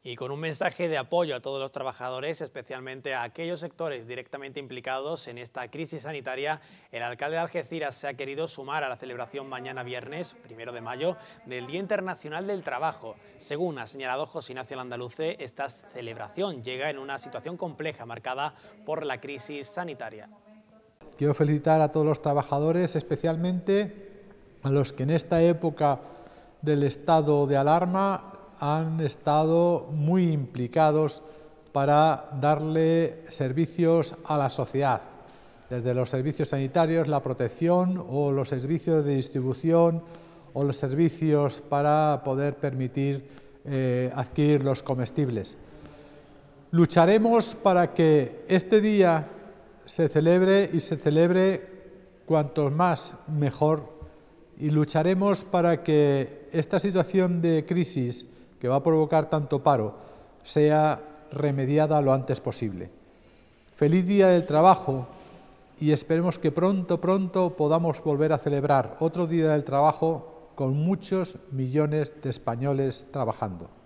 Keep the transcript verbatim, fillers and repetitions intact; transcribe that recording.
Y con un mensaje de apoyo a todos los trabajadores, especialmente a aquellos sectores directamente implicados en esta crisis sanitaria, el alcalde de Algeciras se ha querido sumar a la celebración mañana viernes, primero de mayo, del Día Internacional del Trabajo. Según ha señalado José Ignacio Landaluce, esta celebración llega en una situación compleja marcada por la crisis sanitaria. Quiero felicitar a todos los trabajadores, especialmente a los que en esta época del estado de alarma han estado muy implicados para darle servicios a la sociedad, desde los servicios sanitarios, la protección o los servicios de distribución o los servicios para poder permitir eh, adquirir los comestibles. Lucharemos para que este día se celebre y se celebre cuanto más mejor, y lucharemos para que esta situación de crisis que va a provocar tanto paro sea remediada lo antes posible. Feliz Día del Trabajo y esperemos que pronto, pronto podamos volver a celebrar otro Día del Trabajo con muchos millones de españoles trabajando.